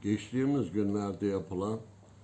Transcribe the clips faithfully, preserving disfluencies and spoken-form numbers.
Geçtiğimiz günlerde yapılan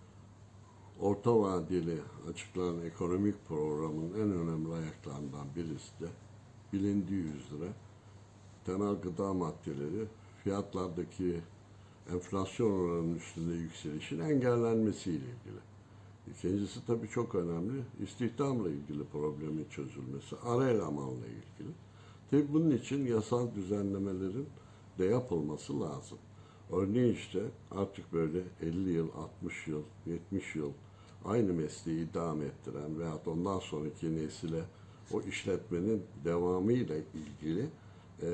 orta vadeli açıklanan ekonomik programın en önemli ayaklarından birisi de bilindiği üzere temel gıda maddeleri fiyatlardaki enflasyon oranının üstünde yükselişin engellenmesiyle ilgili. İkincisi tabii çok önemli, istihdamla ilgili problemin çözülmesi, ara elemanla ilgili. Tabii bunun için yasal düzenlemelerin de yapılması lazım. Örneğin işte artık böyle elli yıl, altmış yıl, yetmiş yıl aynı mesleği idame ettiren veyahut ondan sonraki nesile o işletmenin devamıyla ilgili e,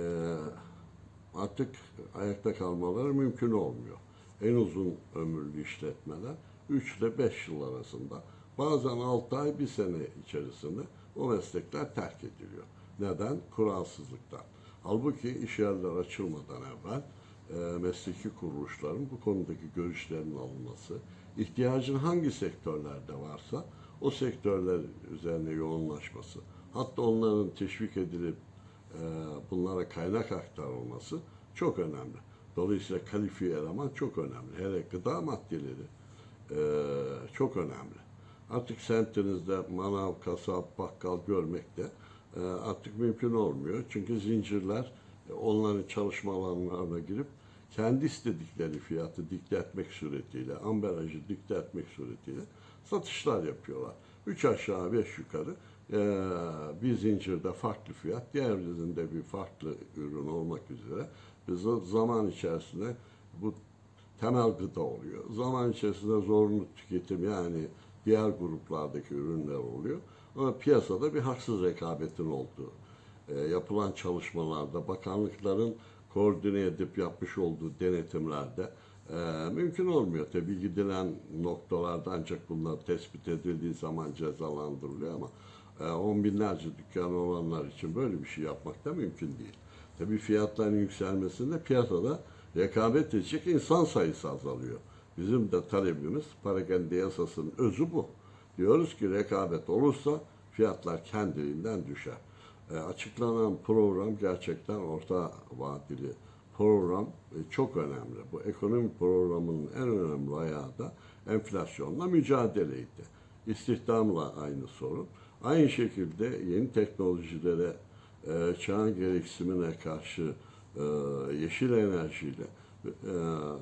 artık ayakta kalmaları mümkün olmuyor. En uzun ömürlü işletmeler üç ile beş yıl arasında, bazen altı ay, bir sene içerisinde o meslekler terk ediliyor. Neden? Kuralsızlıktan. Halbuki iş yerleri açılmadan evvel e, mesleki kuruluşların bu konudaki görüşlerinin alınması, ihtiyacın hangi sektörlerde varsa o sektörler üzerine yoğunlaşması, hatta onların teşvik edilip e, bunlara kaynak aktarılması çok önemli. Dolayısıyla kalifiye eleman çok önemli. Hele gıda maddeleri e, çok önemli. Artık semtinizde manav, kasap, bakkal görmek de e, artık mümkün olmuyor. Çünkü zincirler e, onların çalışma alanlarına girip kendi istedikleri fiyatı dikte etmek suretiyle, ambalajı dikte etmek suretiyle satışlar yapıyorlar. Üç aşağı beş yukarı e, bir zincirde farklı fiyat, diğerlerinde bir farklı ürün olmak üzere biz zaman içerisinde bu temel gıda oluyor. Zaman içerisinde zorunlu tüketim, yani diğer gruplardaki ürünler oluyor. Ama piyasada bir haksız rekabetin olduğu, e, yapılan çalışmalarda, bakanlıkların koordine edip yapmış olduğu denetimlerde e, mümkün olmuyor. Tabii gidilen noktalarda ancak bunlar tespit edildiği zaman cezalandırılıyor ama e, on binlerce dükkan olanlar için böyle bir şey yapmak da mümkün değil. Tabii fiyatların yükselmesinde piyasada rekabet edecek insan sayısı azalıyor. Bizim de talebimiz, parakende yasasının özü bu. Diyoruz ki rekabet olursa fiyatlar kendiliğinden düşer. E, açıklanan program gerçekten orta vadeli program e, çok önemli. Bu ekonomi programının en önemli ayağı da enflasyonla mücadeleydi. İstihdamla aynı sorun. Aynı şekilde yeni teknolojilere, e, çağın gereksinimine karşı e, yeşil enerjiyle e,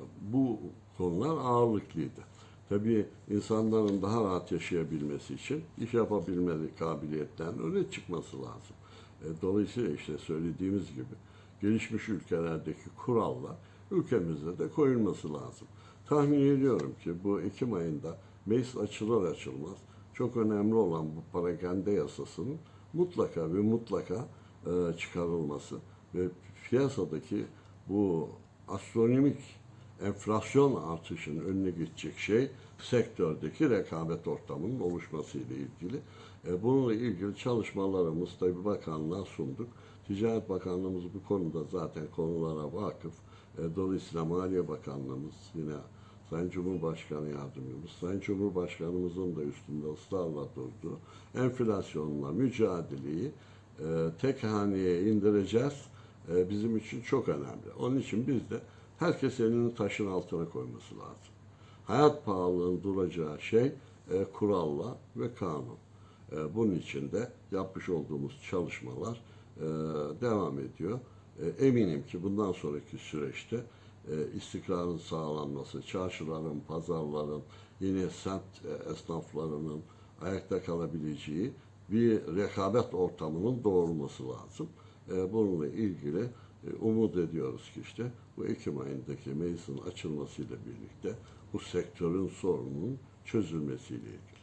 bu konular ağırlıklıydı. Tabii insanların daha rahat yaşayabilmesi için iş yapabilme kabiliyetten öne çıkması lazım. E, dolayısıyla işte söylediğimiz gibi gelişmiş ülkelerdeki kurallar ülkemizde de koyulması lazım. Tahmin ediyorum ki bu Ekim ayında meclis açılır açılmaz çok önemli olan bu parakende yasasının mutlaka ve mutlaka e, çıkarılması ve piyasadaki bu astronomik enflasyon artışının önüne geçecek şey sektördeki rekabet ortamının oluşması ile ilgili. E, bununla ilgili çalışmalarımız tabii bakanlığa sunduk. Ticaret Bakanlığımız bu konuda zaten konulara vakıf. E, dolayısıyla Maliye Bakanlığımız, yine Sayın Cumhurbaşkanı Yardımcımız, Sayın Cumhurbaşkanımızın da üstünde ısrarla durduğu enflasyonla mücadeleyi e, tek haneye indireceğiz. E, bizim için çok önemli. Onun için biz de herkes elini taşın altına koyması lazım. Hayat pahalılığının duracağı şey e, kuralla ve kanun. E, bunun için de yapmış olduğumuz çalışmalar e, devam ediyor. E, eminim ki bundan sonraki süreçte e, istikrarın sağlanması, çarşıların, pazarların, yine semt e, esnaflarının ayakta kalabileceği bir rekabet ortamının doğurulması lazım. E, bununla ilgili e, umut ediyoruz ki işte bu Ekim ayındaki meclisin açılmasıyla birlikte bu sektörün sorununun çözülmesiyle ilgili.